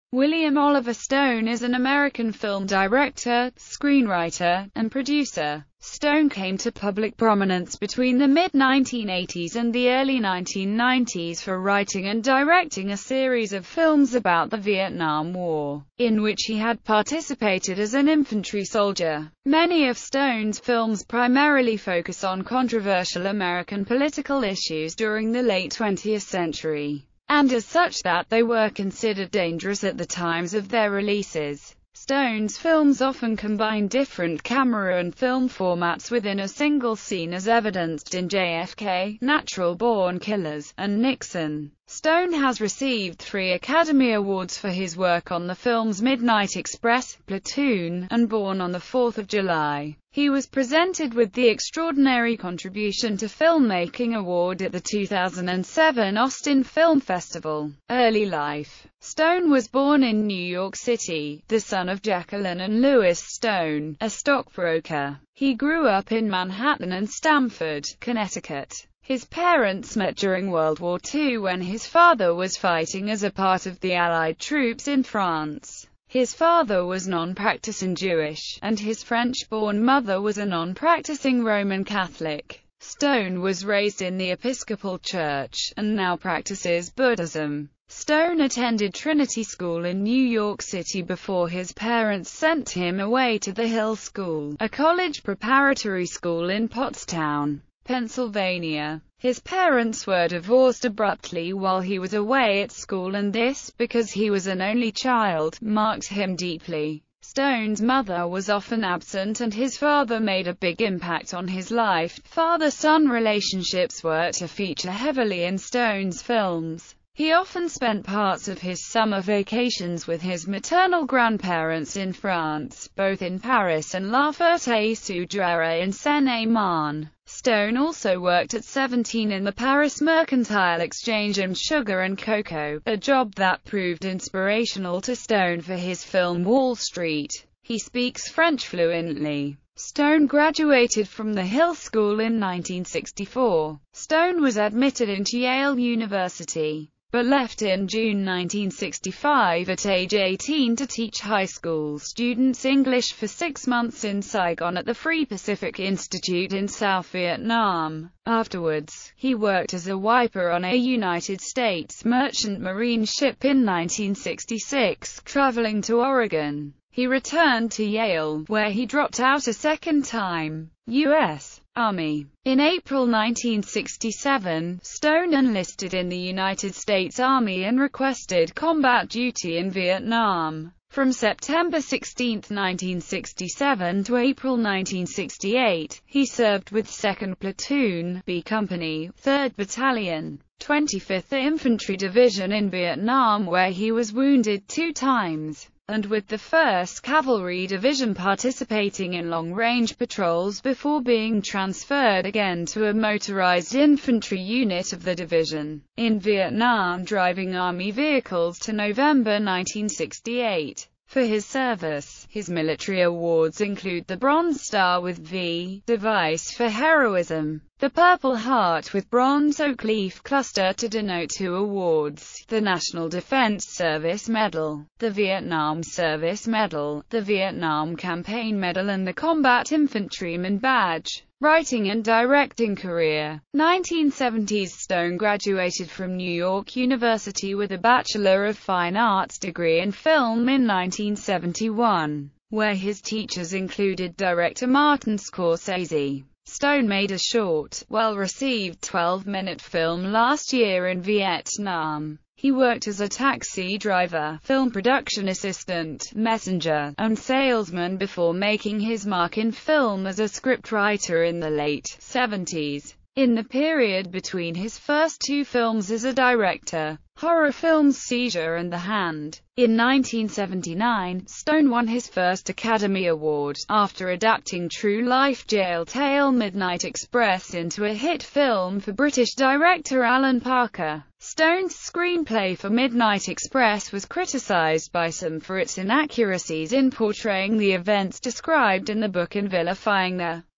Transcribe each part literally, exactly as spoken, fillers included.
William Oliver Stone is an American film director, screenwriter, and producer. Stone came to public prominence between the mid nineteen eighties and the early nineteen nineties for writing and directing a series of films about the Vietnam War, in which he had participated as an infantry soldier. Many of Stone's films primarily focus on controversial American political issues during the late twentieth century, and as such that they were considered dangerous at the times of their releases. Stone's films often combine different camera and film formats within a single scene, as evidenced in J F K, Natural Born Killers, and Nixon. Stone has received three Academy Awards for his work on the films Midnight Express, Platoon, and Born on the fourth of July. He was presented with the Extraordinary Contribution to Filmmaking Award at the two thousand seven Austin Film Festival. Early life. Stone was born in New York City, the son of Jacqueline and Louis Stone, a stockbroker. He grew up in Manhattan and Stamford, Connecticut. His parents met during World War Two when his father was fighting as a part of the Allied troops in France. His father was non-practicing Jewish, and his French-born mother was a non-practicing Roman Catholic. Stone was raised in the Episcopal Church, and now practices Buddhism. Stone attended Trinity School in New York City before his parents sent him away to the Hill School, a college preparatory school in Pottstown, Pennsylvania. His parents were divorced abruptly while he was away at school, and this, because he was an only child, marked him deeply. Stone's mother was often absent and his father made a big impact on his life. Father-son relationships were to feature heavily in Stone's films. He often spent parts of his summer vacations with his maternal grandparents in France, both in Paris and La Ferté-sous-Jura in Seine-et-Marne. Stone also worked at seventeen in the Paris Mercantile Exchange and Sugar and Cocoa, a job that proved inspirational to Stone for his film Wall Street. He speaks French fluently. Stone graduated from the Hill School in nineteen sixty-four. Stone was admitted into Yale University, but left in June nineteen sixty-five at age eighteen to teach high school students English for six months in Saigon at the Free Pacific Institute in South Vietnam. Afterwards, he worked as a wiper on a United States merchant marine ship in nineteen sixty-six, traveling to Oregon. He returned to Yale, where he dropped out a second time. U S Army. In April nineteen sixty-seven, Stone enlisted in the United States Army and requested combat duty in Vietnam. From September sixteenth nineteen sixty-seven to April nineteen sixty-eight, he served with second Platoon, B Company, third Battalion, twenty-fifth Infantry Division in Vietnam, where he was wounded two times, and with the first Cavalry Division participating in long-range patrols before being transferred again to a motorized infantry unit of the division in Vietnam, driving Army vehicles to November nineteen sixty-eight. For his service, his military awards include the Bronze Star with V device for heroism, the Purple Heart with Bronze Oak Leaf Cluster to denote two awards, the National Defense Service Medal, the Vietnam Service Medal, the Vietnam Campaign Medal, and the Combat Infantryman Badge. Writing and directing career. nineteen seventies Stone graduated from New York University with a Bachelor of Fine Arts degree in film in nineteen seventy-one, where his teachers included director Martin Scorsese. Stone made a short, well-received twelve-minute film last year in Vietnam. He worked as a taxi driver, film production assistant, messenger, and salesman before making his mark in film as a scriptwriter in the late seventies. In the period between his first two films as a director, horror films Seizure and The Hand, in nineteen seventy-nine, Stone won his first Academy Award, after adapting true-life jail tale Midnight Express into a hit film for British director Alan Parker. Stone's screenplay for Midnight Express was criticized by some for its inaccuracies in portraying the events described in the book and vilifying the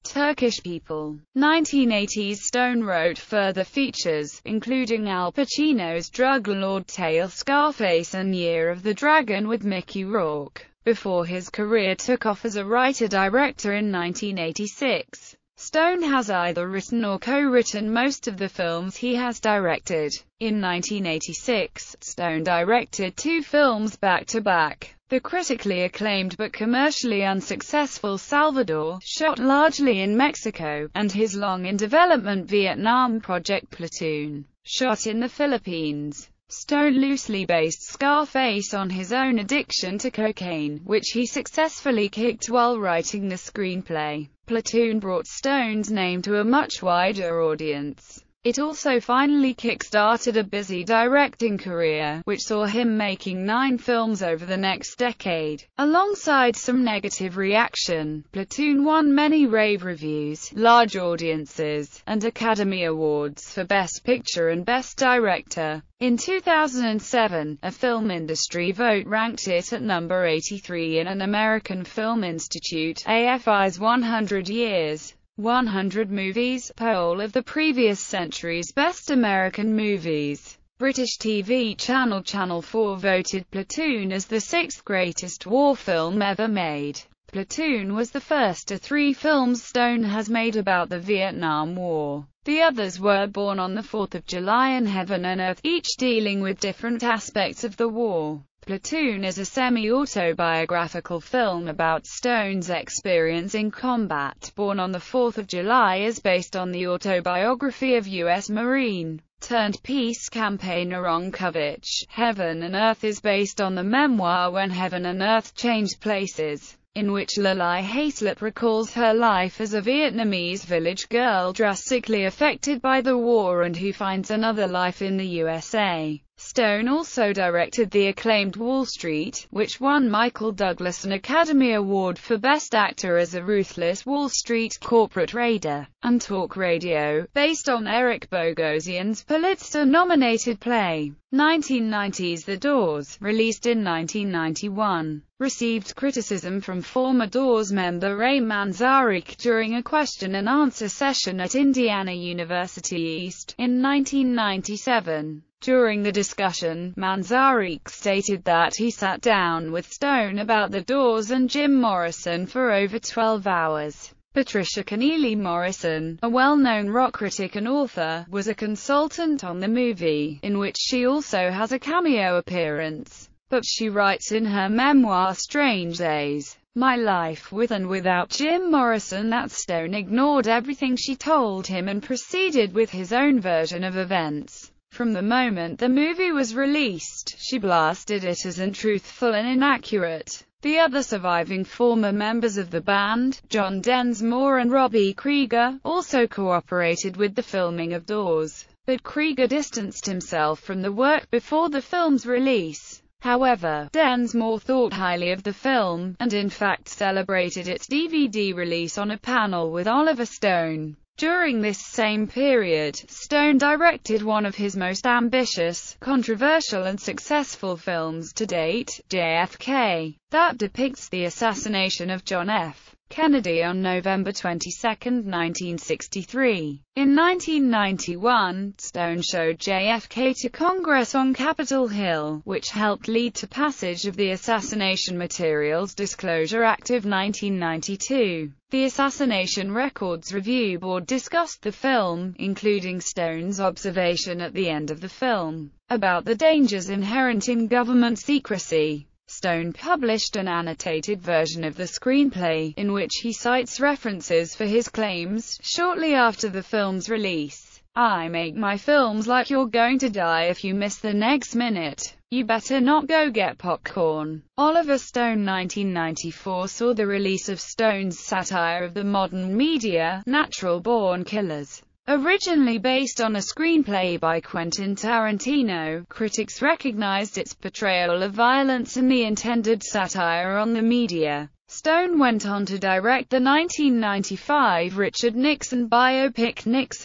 Turkish People. nineteen eighties Stone wrote further features, including Al Pacino's drug lord tale Scarface and Year of the Dragon with Mickey Rourke, before his career took off as a writer-director in nineteen eighty-six. Stone has either written or co-written most of the films he has directed. In nineteen eighty-six, Stone directed two films back-to-back. The critically acclaimed but commercially unsuccessful Salvador, shot largely in Mexico, and his long-in-development Vietnam project Platoon, shot in the Philippines. Stone loosely based Scarface on his own addiction to cocaine, which he successfully kicked while writing the screenplay. Platoon brought Stone's name to a much wider audience. It also finally kick-started a busy directing career, which saw him making nine films over the next decade. Alongside some negative reaction, Platoon won many rave reviews, large audiences, and Academy Awards for Best Picture and Best Director. In two thousand seven, a film industry vote ranked it at number eighty-three in an American Film Institute A F I's one hundred years, one hundred movies poll of the previous century's best American movies. British T V channel Channel four voted Platoon as the sixth greatest war film ever made. Platoon was the first of three films Stone has made about the Vietnam War. The others were Born on the fourth of July and Heaven and Earth, each dealing with different aspects of the war. Platoon is a semi-autobiographical film about Stone's experience in combat. Born on the fourth of July is based on the autobiography of U S Marine turned peace campaigner Ron Kovich. Heaven and Earth is based on the memoir When Heaven and Earth Changed Places, in which Lali Haislip recalls her life as a Vietnamese village girl drastically affected by the war and who finds another life in the U S A. Stone also directed the acclaimed Wall Street, which won Michael Douglas an Academy Award for Best Actor as a ruthless Wall Street corporate raider, and Talk Radio, based on Eric Bogosian's Pulitzer-nominated play. nineteen nineties The Doors, released in nineteen ninety-one, received criticism from former Doors member Ray Manzarek during a question-and-answer session at Indiana University East in nineteen ninety-seven. During the discussion, Manzarek stated that he sat down with Stone about The Doors and Jim Morrison for over twelve hours. Patricia Keneally Morrison, a well-known rock critic and author, was a consultant on the movie, in which she also has a cameo appearance. But she writes in her memoir Strange Days, My Life with and Without Jim Morrison, that Stone ignored everything she told him and proceeded with his own version of events. From the moment the movie was released, she blasted it as untruthful and inaccurate. The other surviving former members of the band, John Densmore and Robbie Krieger, also cooperated with the filming of Doors, but Krieger distanced himself from the work before the film's release. However, Densmore thought highly of the film, and in fact celebrated its D V D release on a panel with Oliver Stone. During this same period, Stone directed one of his most ambitious, controversial and successful films to date, J F K, that depicts the assassination of John F. Kennedy on November twenty-second, nineteen sixty-three. In nineteen ninety-one, Stone showed J F K to Congress on Capitol Hill, which helped lead to passage of the Assassination Materials Disclosure Act of nineteen ninety-two. The Assassination Records Review Board discussed the film, including Stone's observation at the end of the film, about the dangers inherent in government secrecy. Stone published an annotated version of the screenplay, in which he cites references for his claims. Shortly after the film's release, I make my films like you're going to die if you miss the next minute. You better not go get popcorn. Oliver Stone nineteen ninety-four saw the release of Stone's satire of the modern media, Natural Born Killers. Originally based on a screenplay by Quentin Tarantino, critics recognized its portrayal of violence and the intended satire on the media. Stone went on to direct the nineteen ninety-five Richard Nixon biopic Nixon.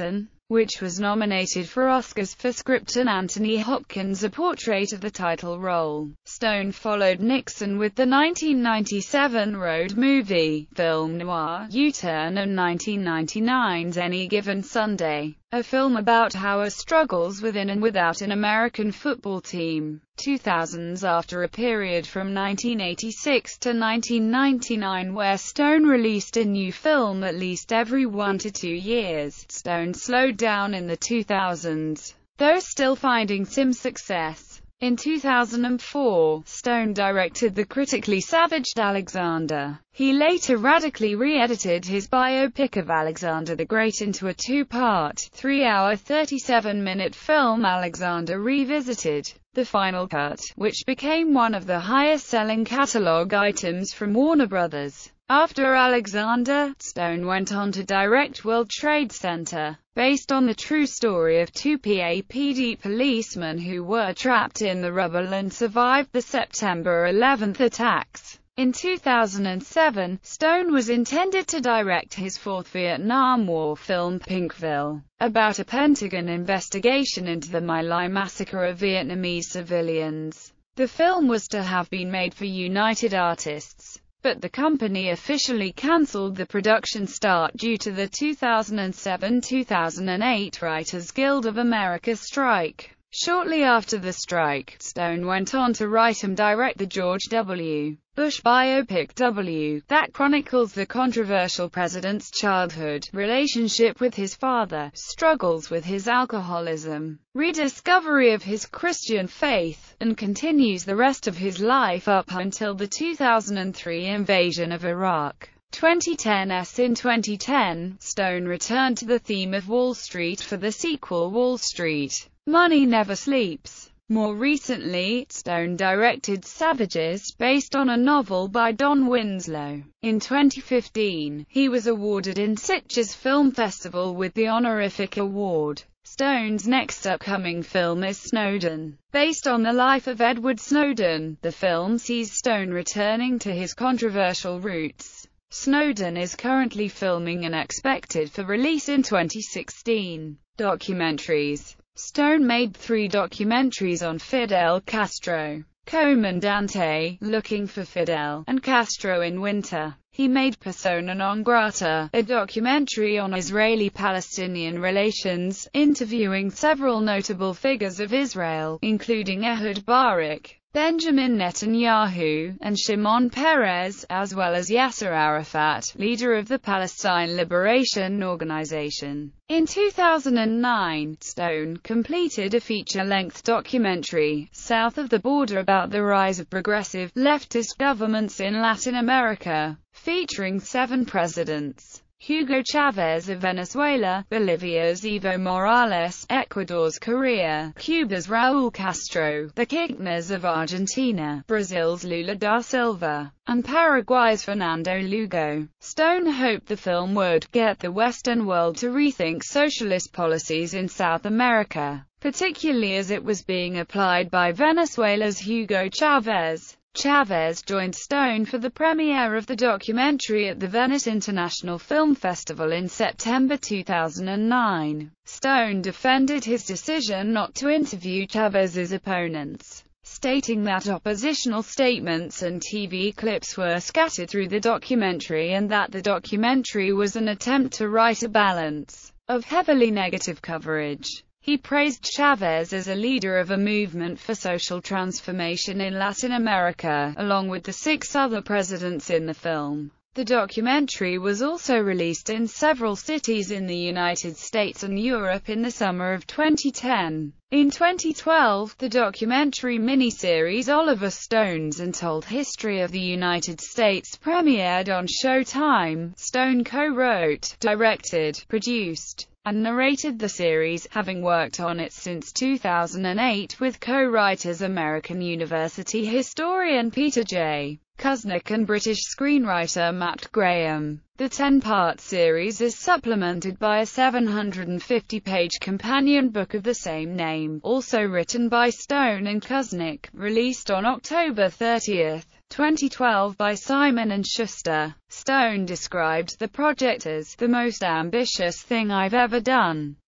which was nominated for Oscars for script and Anthony Hopkins a portrait of the title role. Stone followed Nixon with the nineteen ninety-seven road movie, film noir, U-Turn, and nineteen ninety-nine's Any Given Sunday, a film about how struggles within and without an American football team. two thousands After a period from nineteen eighty-six to nineteen ninety-nine where Stone released a new film at least every one to two years, Stone slowed down in the two thousands, though still finding some success. In two thousand four, Stone directed the critically savaged Alexander. He later radically re-edited his biopic of Alexander the Great into a two-part, three-hour thirty-seven minute film Alexander Revisited, the final cut, which became one of the highest-selling catalog items from Warner Brothers. After Alexander, Stone went on to direct World Trade Center, based on the true story of two P A P D policemen who were trapped in the rubble and survived the September eleventh attacks. In two thousand seven, Stone was intended to direct his fourth Vietnam War film Pinkville, about a Pentagon investigation into the My Lai massacre of Vietnamese civilians. The film was to have been made for United Artists, but the company officially cancelled the production start due to the two thousand seven to two thousand eight Writers Guild of America strike. Shortly after the strike, Stone went on to write and direct the George W. Bush biopic W, that chronicles the controversial president's childhood, relationship with his father, struggles with his alcoholism, rediscovery of his Christian faith, and continues the rest of his life up until the two thousand three invasion of Iraq. twenty ten S In twenty ten, Stone returned to the theme of Wall Street for the sequel Wall Street, Money Never Sleeps. More recently, Stone directed Savages, based on a novel by Don Winslow. In twenty fifteen, he was awarded in Sitges Film Festival with the honorific award. Stone's next upcoming film is Snowden. Based on the life of Edward Snowden, the film sees Stone returning to his controversial roots. Snowden is currently filming and expected for release in twenty sixteen. Documentaries. Stone made three documentaries on Fidel Castro: Comandante, Looking for Fidel, and Castro in Winter. He made Persona non grata, a documentary on Israeli-Palestinian relations, interviewing several notable figures of Israel, including Ehud Barak, Benjamin Netanyahu, and Shimon Peres, as well as Yasser Arafat, leader of the Palestine Liberation Organization. In two thousand nine, Stone completed a feature-length documentary, South of the Border, about the rise of progressive, leftist governments in Latin America, featuring seven presidents: Hugo Chavez of Venezuela, Bolivia's Evo Morales, Ecuador's Correa, Cuba's Raúl Castro, the Kirchners of Argentina, Brazil's Lula da Silva, and Paraguay's Fernando Lugo. Stone hoped the film would get the Western world to rethink socialist policies in South America, particularly as it was being applied by Venezuela's Hugo Chavez. Chavez joined Stone for the premiere of the documentary at the Venice International Film Festival in September two thousand nine. Stone defended his decision not to interview Chavez's opponents, stating that oppositional statements and T V clips were scattered through the documentary and that the documentary was an attempt to right a balance of heavily negative coverage. He praised Chavez as a leader of a movement for social transformation in Latin America, along with the six other presidents in the film. The documentary was also released in several cities in the United States and Europe in the summer of twenty ten. In twenty twelve, the documentary miniseries Oliver Stone's Untold History of the United States premiered on Showtime. Stone co-wrote, directed, produced, and narrated the series, having worked on it since two thousand eight with co-writers American University historian Peter J. Kuznick and British screenwriter Matt Graham. The ten-part series is supplemented by a seven hundred fifty page companion book of the same name, also written by Stone and Kuznick, released on October thirtieth, twenty twelve by Simon and Schuster. Stone described the project as the most ambitious thing I've ever done.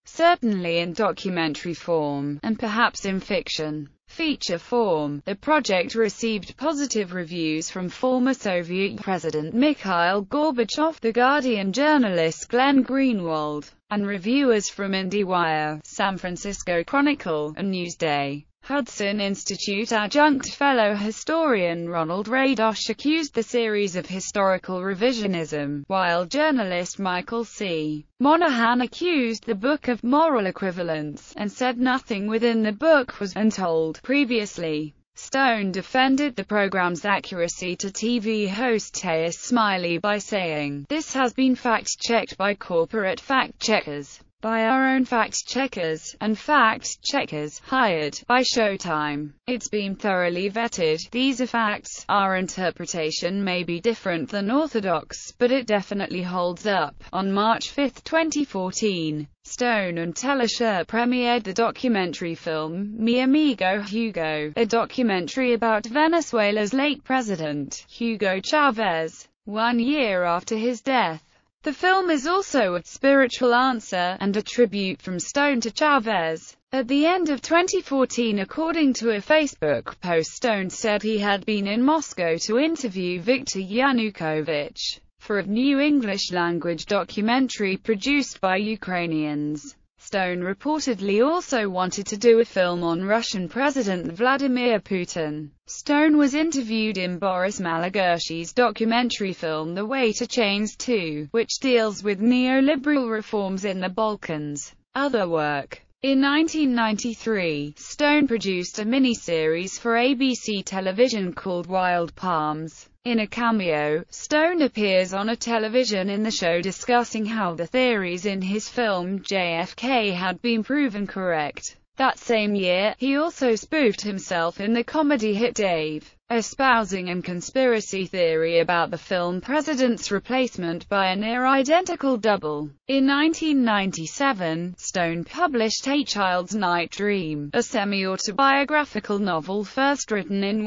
certainly in documentary form, and perhaps in fiction feature form. The project received positive reviews from former Soviet President Mikhail Gorbachev, The Guardian journalist Glenn Greenwald, and reviewers from IndieWire, San Francisco Chronicle, and Newsday. Hudson Institute adjunct fellow historian Ronald Radosh accused the series of historical revisionism, while journalist Michael C. Monahan accused the book of moral equivalence, and said nothing within the book was untold previously. Stone defended the program's accuracy to T V host Tavis Smiley by saying, "This has been fact-checked by corporate fact-checkers, by our own fact-checkers, and fact-checkers hired by Showtime. It's been thoroughly vetted. These are facts. Our interpretation may be different than orthodox, but it definitely holds up." On March fifth, twenty fourteen, Stone and Telesur premiered the documentary film, Mi Amigo Hugo, a documentary about Venezuela's late president, Hugo Chavez, one year after his death. The film is also a spiritual answer, and a tribute from Stone to Chavez. At the end of twenty fourteen, according to a Facebook post, Stone said he had been in Moscow to interview Viktor Yanukovych for a new English-language documentary produced by Ukrainians. Stone reportedly also wanted to do a film on Russian President Vladimir Putin. Stone was interviewed in Boris Malagurski's documentary film The Way to Change two, which deals with neoliberal reforms in the Balkans. Other work. In nineteen ninety-three, Stone produced a miniseries for A B C television called Wild Palms. In a cameo, Stone appears on a television in the show discussing how the theories in his film J F K had been proven correct. That same year, he also spoofed himself in the comedy hit Dave, espousing a conspiracy theory about the film president's replacement by a near-identical double. In nineteen ninety-seven, Stone published A Child's Night Dream, a semi-autobiographical novel first written in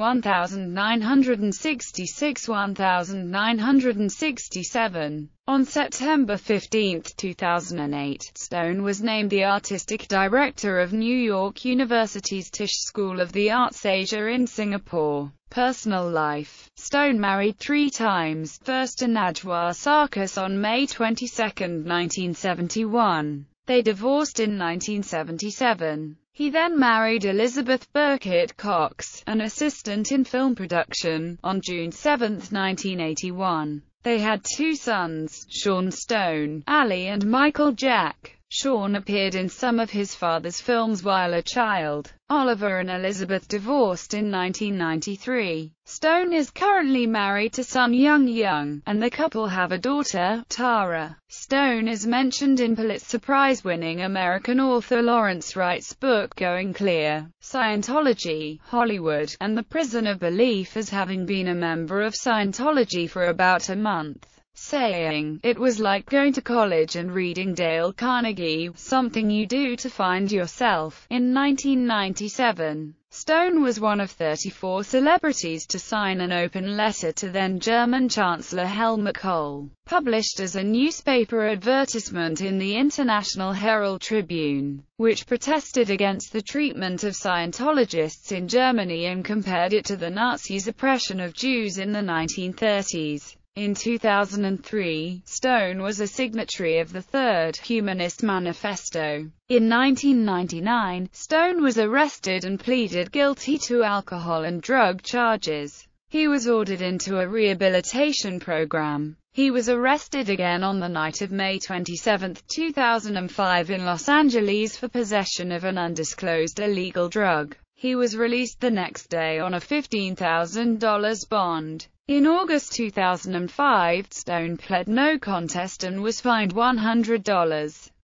nineteen sixty-six to nineteen sixty-seven. On September fifteenth, two thousand eight, Stone was named the artistic director of New York University's Tisch School of the Arts Asia in Singapore. Personal life. Stone married three times, first to Najwa Sarkis on May twenty-second, nineteen seventy-one. They divorced in nineteen seventy-seven. He then married Elizabeth Burkitt Cox, an assistant in film production, on June seventh, nineteen eighty-one. They had two sons, Sean Stone, Ali, and Michael Jack. Sean appeared in some of his father's films while a child. Oliver and Elizabeth divorced in nineteen ninety-three. Stone is currently married to Sun Young Young, and the couple have a daughter, Tara. Stone is mentioned in Pulitzer Prize-winning American author Lawrence Wright's book Going Clear, Scientology, Hollywood, and the Prison of Belief as having been a member of Scientology for about a month, saying, "It was like going to college and reading Dale Carnegie, something you do to find yourself." In nineteen ninety-seven, Stone was one of thirty-four celebrities to sign an open letter to then-German Chancellor Helmut Kohl, published as a newspaper advertisement in the International Herald Tribune, which protested against the treatment of Scientologists in Germany and compared it to the Nazis' oppression of Jews in the nineteen thirties. In two thousand three, Stone was a signatory of the Third Humanist Manifesto. In nineteen ninety-nine, Stone was arrested and pleaded guilty to alcohol and drug charges. He was ordered into a rehabilitation program. He was arrested again on the night of May twenty-seventh, two thousand five in Los Angeles for possession of an undisclosed illegal drug. He was released the next day on a fifteen thousand dollar bond. In August two thousand five, Stone pled no contest and was fined one hundred dollars.